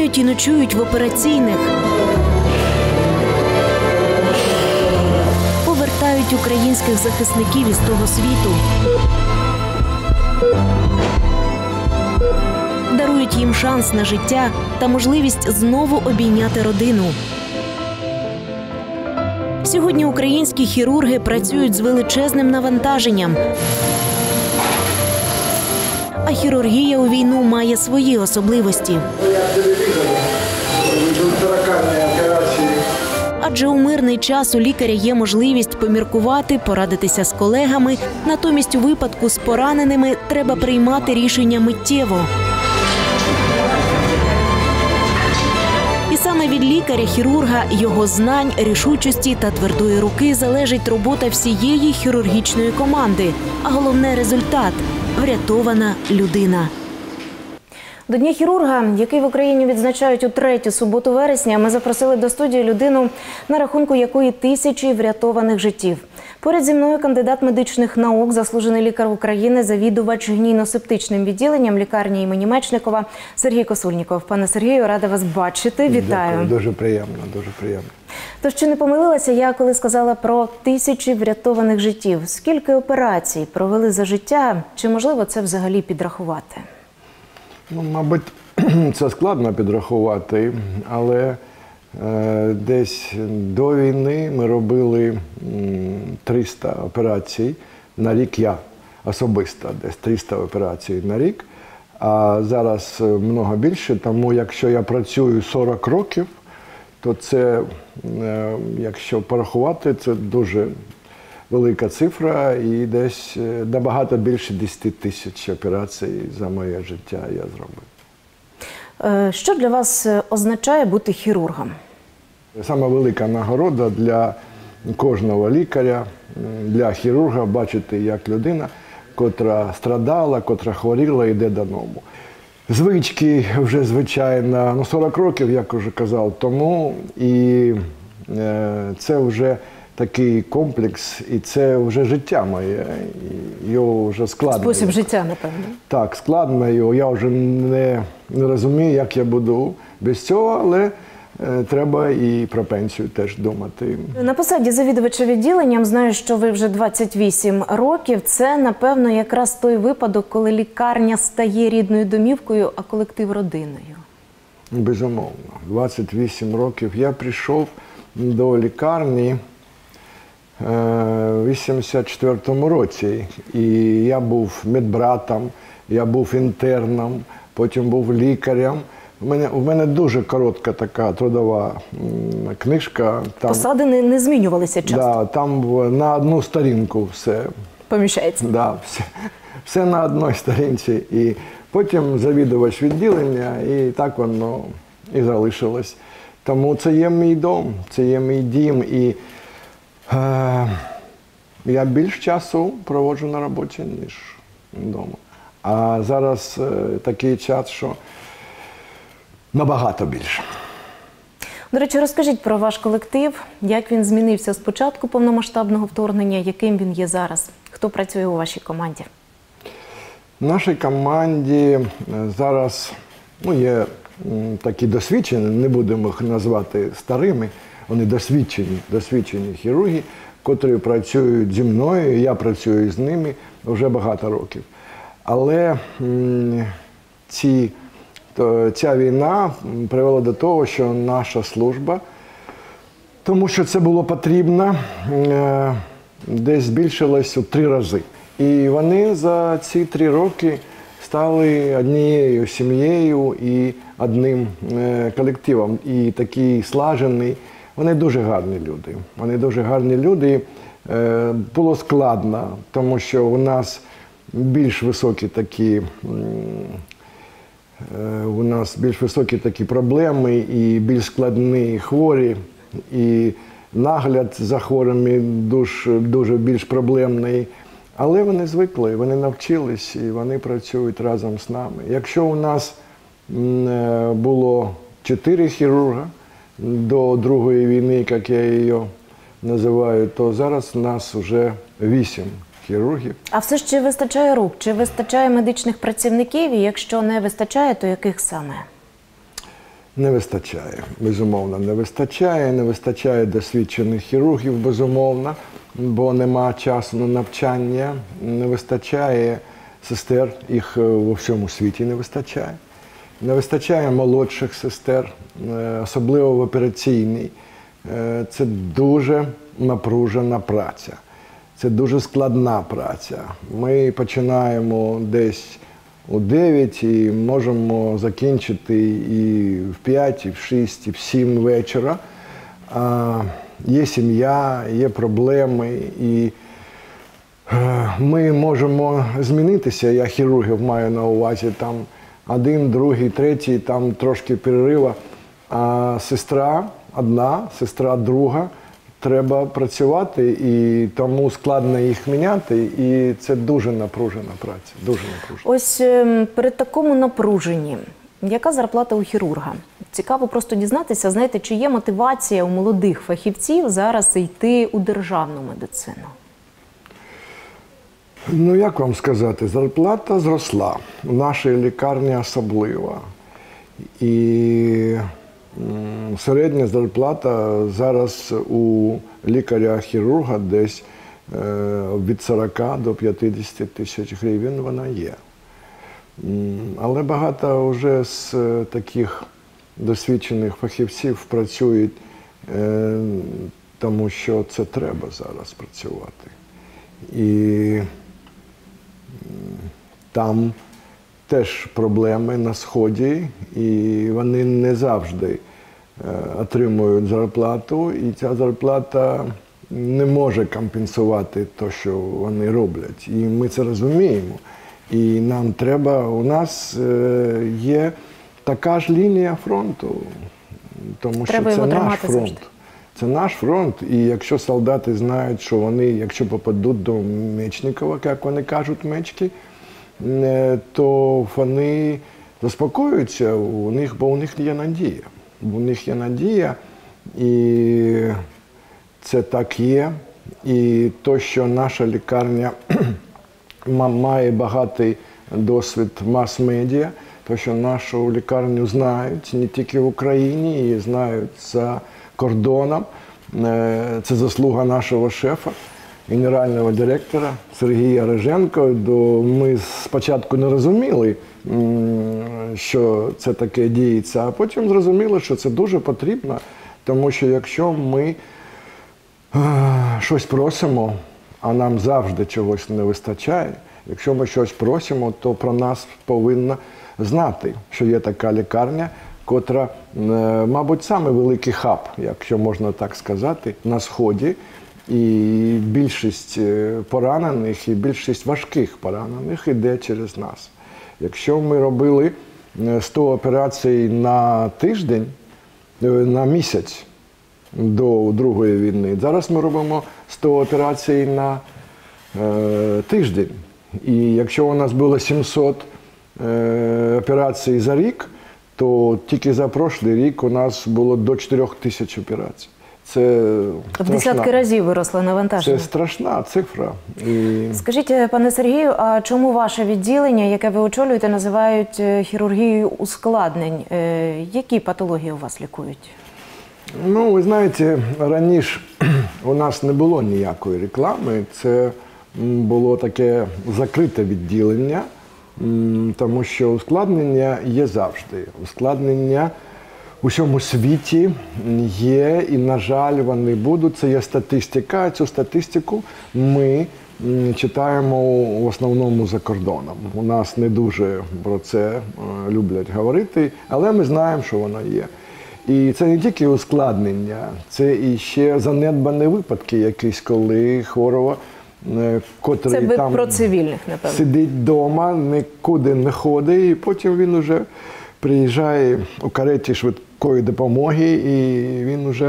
дняють і ночують в операційних. Повертають українських захисників із того світу. Дарують їм шанс на життя та можливість знову обійняти родину. Сьогодні українські хірурги працюють з величезним навантаженням. А хірургія у війну має свої особливості. Адже у мирний час у лікаря є можливість поміркувати, порадитися з колегами. Натомість у випадку з пораненими треба приймати рішення миттєво. І саме від лікаря-хірурга, його знань, рішучості та твердої руки залежить робота всієї хірургічної команди. А головне – результат – врятована людина. До Дня хірурга, який в Україні відзначають у 3-ю суботу вересня, ми запросили до студії людину, на рахунку якої тисячі врятованих життів. Поряд зі мною кандидат медичних наук, заслужений лікар України, завідувач гнійно-септичним відділенням лікарні імені Мечникова Сергій Косульніков. Пане Сергію, рада вас бачити. Вітаю. Дякую. Дуже приємно, дуже приємно. Тож, чи не помилилася я, коли сказала про тисячі врятованих життів? Скільки операцій провели за життя? Чи можливо це взагалі підрахувати? Ну, мабуть, це складно підрахувати, але десь до війни ми робили 300 операцій на рік, я особисто, десь 300 операцій на рік, а зараз много більше, тому якщо я працюю 40 років, то це, якщо порахувати, це дуже велика цифра і десь набагато більше 10 тисяч операцій за моє життя я зробив. Що для вас означає бути хірургом? Сама велика нагорода для кожного лікаря, для хірурга бачити, як людина, котра страдала, котра хворіла, йде додому. Звички вже, звичайно, 40 років, як вже казав, тому і це вже такий комплекс, і це вже життя моє, його вже складно. Спосіб життя, напевно. Так, складно його, я вже не розумію, як я буду без цього, але треба і про пенсію теж думати. На посаді завідувача відділенням, знаю, що ви вже 28 років. Це, напевно, якраз той випадок, коли лікарня стає рідною домівкою, а колектив – родиною. Безумовно. 28 років. Я прийшов до лікарні в 84-му році. І я був медбратом, я був інтерном, потім був лікарем. У мене дуже коротка така трудова книжка. Там, посади не змінювалися часто? Да, там на одну сторінку все. Поміщається? Да, все на одній сторінці. І потім завідувач відділення, і так воно і залишилось. Тому це є мій дом, це є мій дім. І я більш часу проводжу на роботі, ніж вдома. А зараз такий час, що набагато більше. До речі, розкажіть про ваш колектив, як він змінився з початку повномасштабного вторгнення, яким він є зараз? Хто працює у вашій команді? В нашій команді зараз є такі досвідчені, не будемо їх назвати старими, вони досвідчені хірурги, котрі працюють зі мною, я працюю з ними вже багато років. Але ця війна привела до того, що наша служба, тому що це було потрібно, десь збільшилась у 3 рази. І вони за ці 3 роки стали однією сім'єю і одним колективом. І такий слажений. Вони дуже гарні люди. Вони дуже гарні люди. Було складно, тому що у нас більш високі такі проблеми і більш складні хворі, і нагляд за хворими дуже більш проблемний. Але вони звикли, вони навчились і вони працюють разом з нами. Якщо у нас було 4 хірурга до Другої війни, як я її називаю, то зараз у нас вже 8 хірургів. А все ж чи вистачає рук? Чи вистачає медичних працівників? І якщо не вистачає, то яких саме? Не вистачає, безумовно, не вистачає. Не вистачає досвідчених хірургів, безумовно, бо нема часу на навчання. Не вистачає сестер, їх у всьому світі не вистачає. Не вистачає молодших сестер, особливо в операційній. Це дуже напружена праця. Це дуже складна праця. Ми починаємо десь у 9 і можемо закінчити і в 5, і в 6, і в 7 вечора. Є сім'я, є проблеми, і ми можемо змінитися. Я хірургів маю на увазі, там один, другий, третій, там трошки перерива. А сестра одна, сестра друга. Треба працювати, і тому складно їх міняти, і це дуже напружена праця, дуже напружена. Ось при такому напруженні, яка зарплата у хірурга? Цікаво просто дізнатися, знаєте, чи є мотивація у молодих фахівців зараз йти у державну медицину? Ну, як вам сказати, зарплата зросла, в нашій лікарні особливо. І середня зарплата зараз у лікаря-хірурга десь від 40 до 50 тисяч гривень вона є. Але багато вже з таких досвідчених фахівців працюють, тому що це треба зараз працювати. І там теж проблеми на Сході, і вони не завжди отримують зарплату, і ця зарплата не може компенсувати те, що вони роблять. І ми це розуміємо. І нам треба, у нас є така ж лінія фронту, тому що це наш фронт. Це наш фронт, і якщо солдати знають, що вони, якщо попадуть до Мечникова, як вони кажуть, мечки, то вони заспокоюються, бо у них є надія. У них є надія, і це так є. І те, що наша лікарня має багатий досвід мас-медіа, то, що нашу лікарню знають не тільки в Україні, її знають за кордоном. Це заслуга нашого шефа, генерального директора Сергія Риженко. Ми спочатку не розуміли, що це таке діється, а потім зрозуміли, що це дуже потрібно, тому що якщо ми щось просимо, а нам завжди чогось не вистачає, якщо ми щось просимо, то про нас повинна знати, що є така лікарня, котра, мабуть, саме великий хаб, якщо можна так сказати, на Сході. І більшість поранених, і більшість важких поранених йде через нас. Якщо ми робили 100 операцій на тиждень, на місяць до Другої війни, зараз ми робимо 100 операцій на тиждень. І якщо у нас було 700 операцій за рік, то тільки за прошлий рік у нас було до 4000 операцій. Це в десятки разів виросло навантаження. Це страшна цифра. Скажіть, пане Сергію, а чому ваше відділення, яке ви очолюєте, називають хірургією ускладнень? Які патології у вас лікують? Ну, ви знаєте, раніше у нас не було ніякої реклами. Це було таке закрите відділення, тому що ускладнення є завжди. Ускладнення у всьому світі є, і, на жаль, вони будуть. Це є статистика. Цю статистику ми читаємо в основному за кордоном. У нас не дуже про це люблять говорити, але ми знаємо, що воно є. І це не тільки ускладнення, це і ще занедбані випадки якісь, коли хворого, котрий там про цивільних, напевно, сидить вдома, нікуди не ходить, і потім він вже приїжджає у кареті швидкої допомоги, і він вже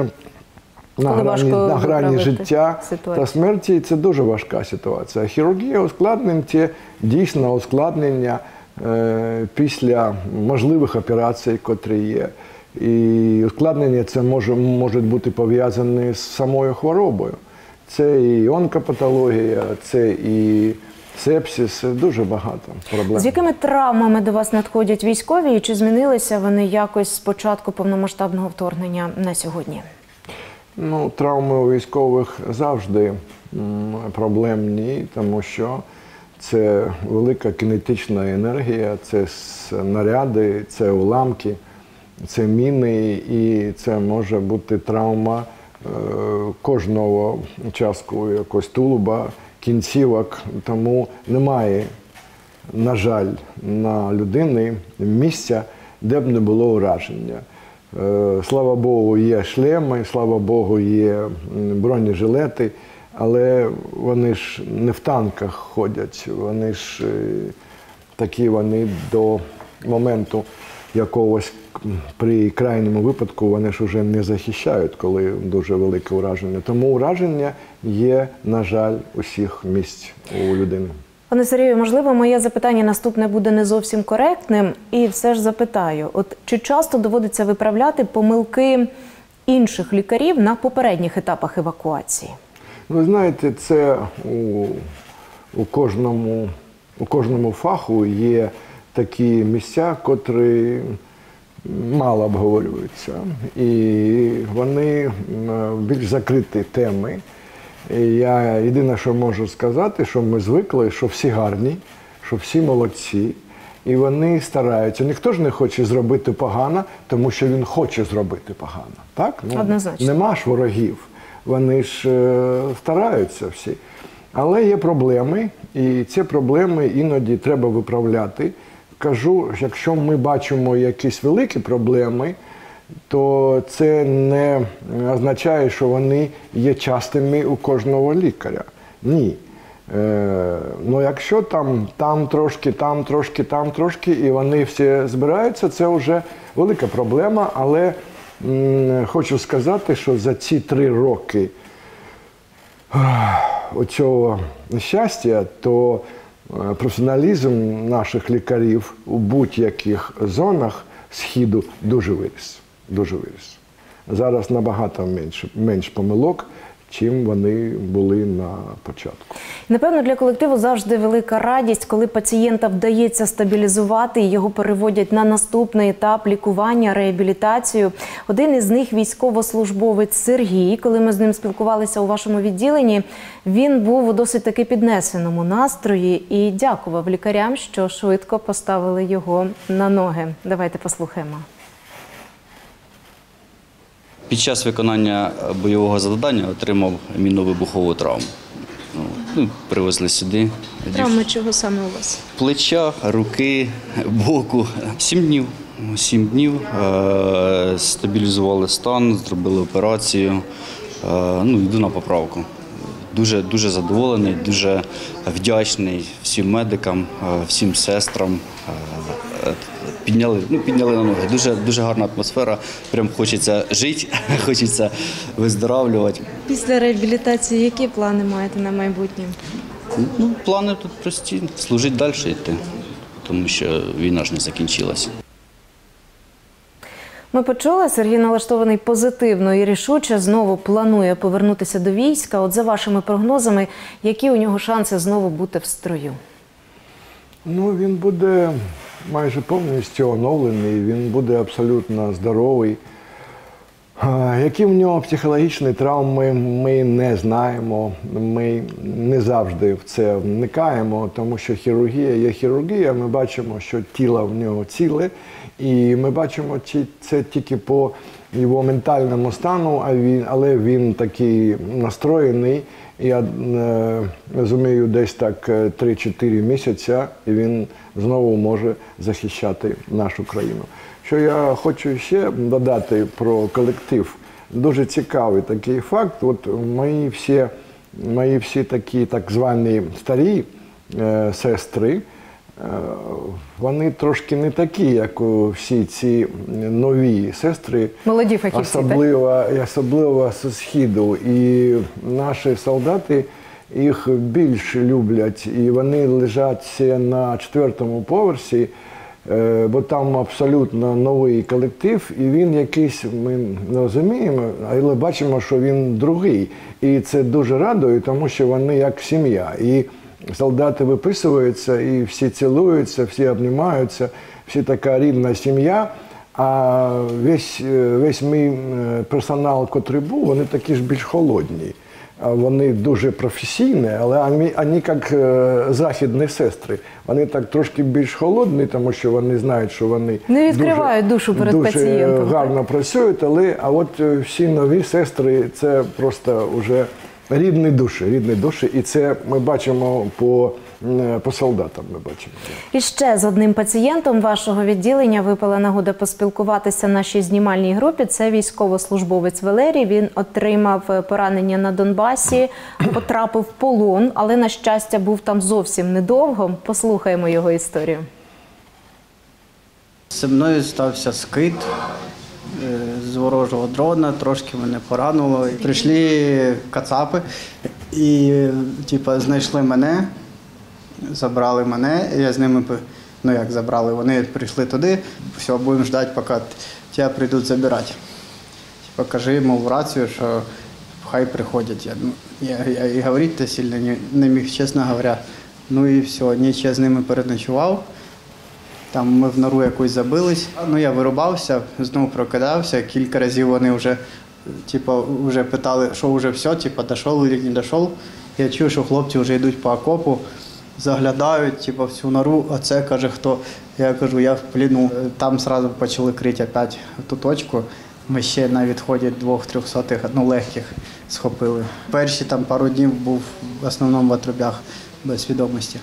на грані життя та смерті. І це дуже важка ситуація. Хірургія ускладнень – це дійсно ускладнення після можливих операцій, котрі є. І ускладнення це може бути пов'язане з самою хворобою. Це і онкопатологія, це і сепсис, дуже багато проблем. З якими травмами до вас надходять військові і чи змінилися вони якось з початку повномасштабного вторгнення на сьогодні? Ну, травми у військових завжди проблемні, тому що це велика кінетична енергія, це снаряди, це уламки, це міни, і це може бути травма кожного участку якогось тулуба, кінцівок. Тому немає, на жаль, на людини місця, де б не було ураження. Слава Богу, є шлеми, слава Богу, є бронежилети, але вони ж не в танках ходять, вони ж такі, вони до моменту якогось, при крайньому випадку, вони ж вже не захищають, коли дуже велике ураження. Тому ураження є, на жаль, усіх місць у людини. Пане Сергію, можливо, моє запитання наступне буде не зовсім коректним, і все ж запитаю, от чи часто доводиться виправляти помилки інших лікарів на попередніх етапах евакуації? Ви знаєте, це у кожному фаху є такі місця, котрі мало обговорюються, і вони більш закриті теми. Я єдине, що можу сказати, що ми звикли, що всі гарні, що всі молодці, і вони стараються. Ніхто ж не хоче зробити погано, тому що він хоче зробити погано. Так? Ну, однозначно. Нема ж ворогів, вони ж стараються всі. Але є проблеми, і ці проблеми іноді треба виправляти. Кажу, якщо ми бачимо якісь великі проблеми, то це не означає, що вони є частими у кожного лікаря. Ні. Ну, якщо там трошки, там трошки, там трошки, і вони всі збираються, це вже велика проблема. Але хочу сказати, що за ці 3 роки оцього щастя, то професіоналізм наших лікарів у будь-яких зонах Східу дуже виріс. Дуже виріс. Зараз набагато менш помилок, чим вони були на початку. Напевно, для колективу завжди велика радість, коли пацієнта вдається стабілізувати і його переводять на наступний етап лікування, реабілітацію. Один із них – військовослужбовець Сергій. Коли ми з ним спілкувалися у вашому відділенні, він був у досить таки піднесеному настрої і дякував лікарям, що швидко поставили його на ноги. Давайте послухаємо. Під час виконання бойового завдання отримав мінно-вибухову травму. Привезли сюди. Травми чого саме у вас? Плеча, руки, боку. 7 днів. 7 днів. Стабілізували стан, зробили операцію. Йду на поправку. Дуже задоволений, дуже вдячний всім медикам, всім сестрам. Підняли на ноги. Дуже гарна атмосфера. Прям хочеться жити, хочеться виздоравлювати. Після реабілітації які плани маєте на майбутнє? Плани тут прості. Служити далі йти, тому що війна ж не закінчилася. Ми почули, Сергій налаштований позитивно і рішуче, знову планує повернутися до війська. От за вашими прогнозами, які у нього шанси знову бути в строю? Він буде майже повністю оновлений, він буде абсолютно здоровий. Які в нього психологічні травми, ми не знаємо, ми не завжди в це вникаємо, тому що хірургія є хірургія, ми бачимо, що тіло в нього ціле, і ми бачимо це тільки по його ментальному стану, але він такий настроєний. Я розумію, десь так 3-4 місяці, і він знову може захищати нашу країну. Що я хочу ще додати про колектив. Дуже цікавий такий факт. От мої всі такі так звані старі сестри, вони трошки не такі, як всі ці нові сестри. Молоді фахівці, особливо зі Східу. І наші солдати їх більш люблять. І вони лежать на 4-му поверсі, бо там абсолютно новий колектив, і він якийсь, ми не розуміємо, але бачимо, що він другий. І це дуже радує, тому що вони як сім'я. І солдати виписуються і всі цілуються, всі обнімаються, всі така рідна сім'я. А весь мій персонал, котрий був, вони такі ж більш холодні. Вони дуже професійні, але вони як західні сестри. Вони так трошки більш холодні, тому що вони знають, що вони не відкривають душу перед пацієнтом. Дуже гарно працюють, а от всі нові сестри – це просто вже рідні душі. І це ми бачимо по солдатам. Ми бачимо. І ще з одним пацієнтом вашого відділення випала нагода поспілкуватися нашій знімальній групі. Це військовослужбовець Валерій. Він отримав поранення на Донбасі, потрапив в полон, але, на щастя, був там зовсім недовго. Послухаємо його історію. Зі мною стався скид з ворожого дрона, трошки мене поранило. Прийшли кацапи і знайшли мене, забрали мене, і я з ними, забрали, вони прийшли туди, все, будемо чекати, поки тебе прийдуть забирати. Кажи, мов, в рацію, що хай приходять. Я і говорити сильно не міг, чесно говоря. Ну і все, ніч я з ними переночував. Там ми в нору якусь забились. Я вирубався, знову прокидався. Кілька разів вони вже питали, що вже все, дійшов чи не дійшов. Я чую, що хлопці вже йдуть по окопу, заглядають в цю нору, а це, каже, хто? Я кажу, я в пліну. Там одразу почали крити опять ту точку. Ми ще на відході 2-3 легких схопили. Перші пару днів був в основному в отрубях без свідомості.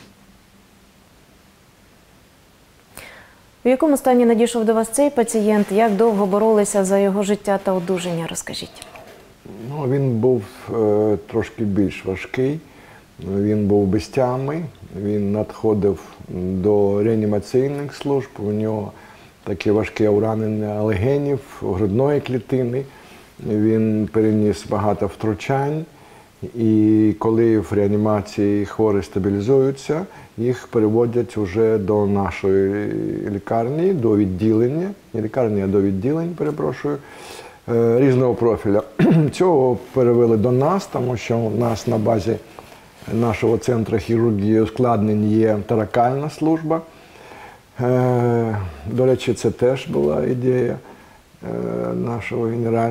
У якому стані надійшов до вас цей пацієнт? Як довго боролися за його життя та одужання? Розкажіть. Він був трошки більш важкий, він був без тями, він надходив до реанімаційних служб, у нього таке важке уранення легенів, грудної клітини, він переніс багато втручань, і коли в реанімації хворі стабілізуються, їх переводять вже до нашої лікарні, до відділення, не лікарні, а до відділень, перепрошую, різного профіля. Цього перевели до нас, тому що у нас на базі нашого центру хірургії ускладнень є торакальна служба. До речі, це теж була ідея нашого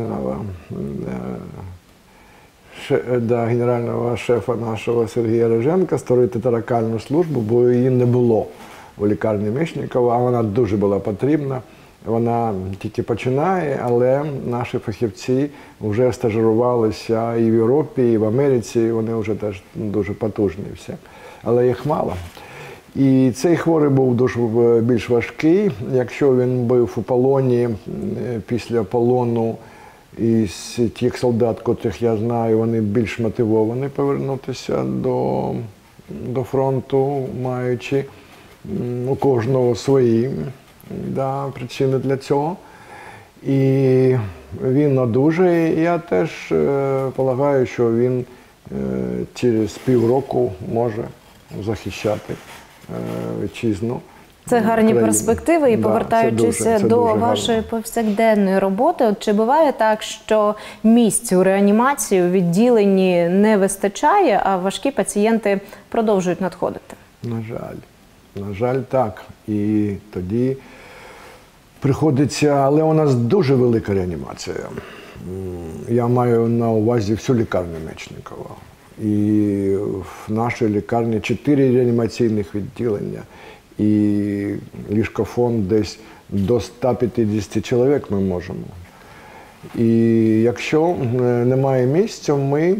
генерального шефа нашого Сергія Реженка створити торакальну службу, бо її не було у лікарні Мечникова, а вона дуже була потрібна. Вона тільки починає, але наші фахівці вже стажирувалися і в Європі, і в Америці, вони вже теж дуже потужні всі, але їх мало. І цей хворий був дуже більш важкий. Якщо він був у полоні, після полону, із тих солдат, котрих я знаю, вони більш мотивовані повернутися до фронту, маючи у кожного свої причини для цього. І він одужає. Я теж полагаю, що він через півроку може захищати вітчизну. Це гарні перспективи. І повертаючись до вашої повсякденної роботи, чи буває так, що місць у реанімації, у відділенні не вистачає, а важкі пацієнти продовжують надходити? На жаль, так. І тоді приходиться, але у нас дуже велика реанімація. Я маю на увазі всю лікарню Мечникова. І в нашій лікарні 4 реанімаційних відділення. І ліжкофонд десь до 150 чоловік ми можемо. І якщо немає місця, ми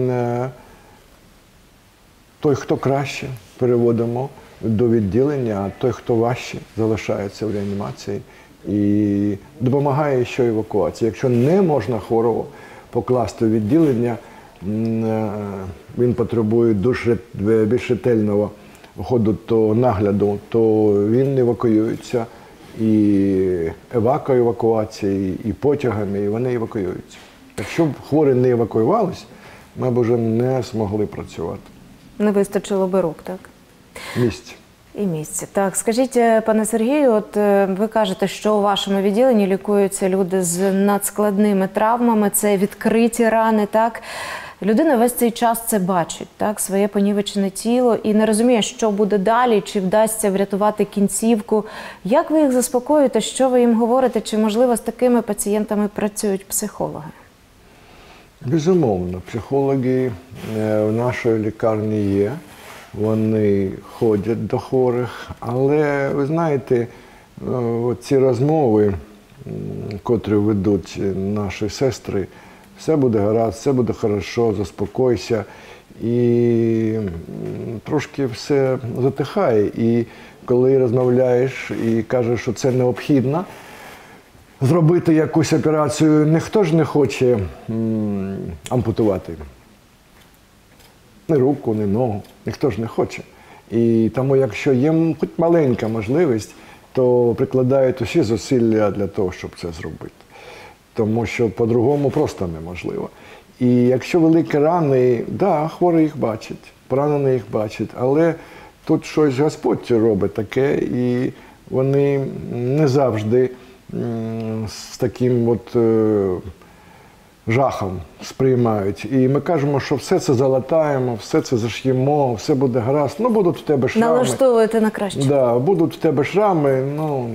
той, хто краще, переводимо до відділення, а той, хто важче, залишається в реанімації і допомагає ще евакуації. Якщо не можна хворого покласти в відділення, він потребує дуже більш ретельного ходу до нагляду, то він евакуюється і евакуації, і потягами, і вони евакуюються. Якщо б хворі не евакуювалися, ми б вже не змогли працювати. Не вистачило би рук, так? Місць. І місце. Так, скажіть, пане Сергію, от ви кажете, що у вашому відділенні лікуються люди з надскладними травмами, це відкриті рани, так? Людина весь цей час це бачить, так, своє понівечене тіло і не розуміє, що буде далі, чи вдасться врятувати кінцівку. Як ви їх заспокоюєте, що ви їм говорите, чи, можливо, з такими пацієнтами працюють психологи? Безумовно, психологи в нашій лікарні є, вони ходять до хворих, але, ви знаєте, ці розмови, котрі ведуть наші сестри, все буде гаразд, все буде хорошо, заспокойся, і трошки все затихає. І коли розмовляєш і кажеш, що це необхідно, зробити якусь операцію, ніхто ж не хоче ампутувати. Ні руку, ні ногу, ніхто ж не хоче. І тому, якщо є хоч маленька можливість, то прикладають усі зусилля для того, щоб це зробити. Тому що по-другому просто неможливо. І якщо великі рани, да, хворі їх бачать, поранені їх бачать, але тут щось Господь робить таке, і вони не завжди з таким от жахом сприймають. І ми кажемо, що все це залатаємо, все це заш'ємо, все буде гаразд. Ну, будуть в тебе шрами. Налаштовуєте на краще. Да, будуть в тебе шрами, ну,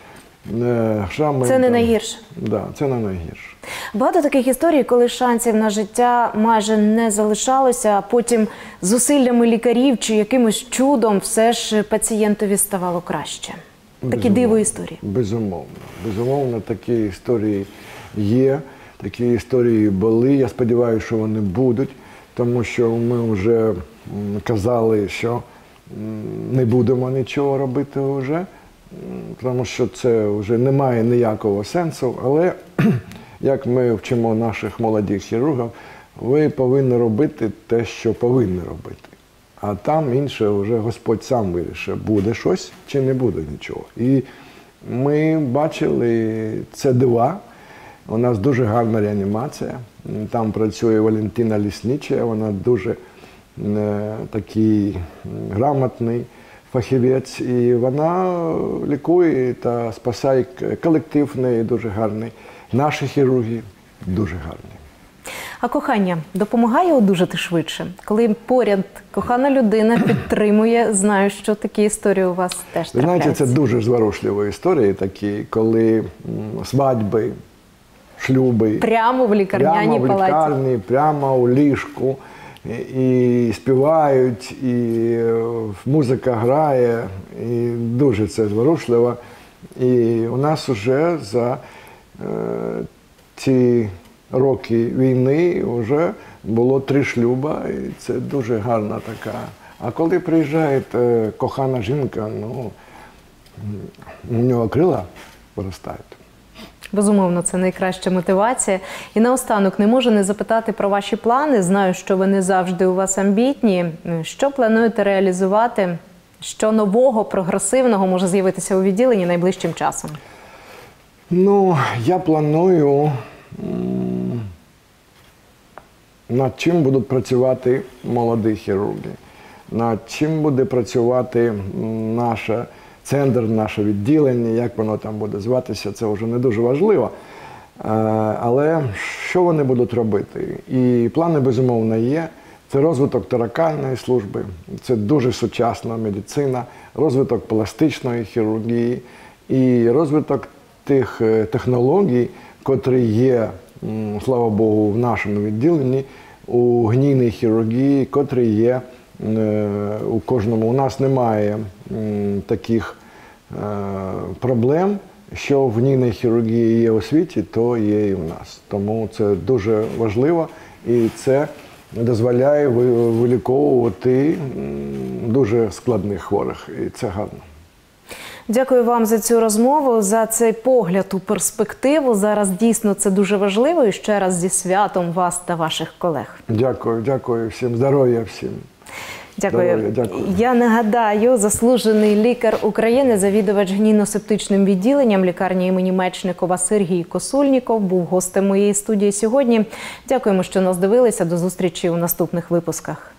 шрами. Це не найгірше. Да, це не найгірше. Багато таких історій, коли шансів на життя майже не залишалося, а потім зусиллями лікарів чи якимось чудом все ж пацієнтові ставало краще. Такі диво історії. Безумовно. Безумовно, такі історії є, такі історії були. Я сподіваюся, що вони будуть, тому що ми вже казали, що не будемо нічого робити вже, тому що це вже не має ніякого сенсу. Але, як ми вчимо наших молодих хірургів, ви повинні робити те, що повинні робити. А там інше вже Господь сам вирішить, буде щось чи не буде нічого. І ми бачили це дива. У нас дуже гарна реанімація. Там працює Валентина Ліснича, вона дуже такий грамотний фахівець. І вона лікує та спасає. Колектив в неї дуже гарний. Наші хірурги дуже гарні. А кохання допомагає одужати швидше? Коли поряд кохана людина підтримує, знаю, що такі історії у вас теж трапляються. Знаєте, це дуже зворушливі історії такі, коли свадьби, шлюби. Прямо в лікарняній палаті. Прямо в лікарні, прямо у ліжку. І співають, і музика грає, і дуже це зворушливо. І у нас вже за ці роки війни вже було 3 шлюба, і це дуже гарна така. А коли приїжджає кохана жінка, ну, у нього крила виростають. Безумовно, це найкраща мотивація. І наостанок не можу не запитати про ваші плани. Знаю, що вони завжди у вас амбітні. Що плануєте реалізувати? Що нового, прогресивного може з'явитися у відділенні найближчим часом? Ну, я планую, над чим будуть працювати молоді хірурги, над чим буде працювати наша центр, наше відділення, як воно там буде зватися, це вже не дуже важливо. Але що вони будуть робити? І плани, безумовно, є. Це розвиток торакальної служби, це дуже сучасна медицина, розвиток пластичної хірургії і розвиток тих технологій, котрі є, слава Богу, в нашому відділенні, у гнійній хірургії, котрі є у кожному. У нас немає таких проблем, що в гнійній хірургії є у світі, то є і в нас. Тому це дуже важливо і це дозволяє виліковувати дуже складних хворих. І це гарно. Дякую вам за цю розмову, за цей погляд у перспективу. Зараз дійсно це дуже важливо. І ще раз зі святом вас та ваших колег. Дякую, дякую всім. Здоров'я всім. Дякую. Дякую. Я нагадаю, заслужений лікар України, завідувач гнійно-септичним відділенням лікарні імені Мечникова Сергій Косульніков був гостем моєї студії сьогодні. Дякуємо, що нас дивилися. До зустрічі у наступних випусках.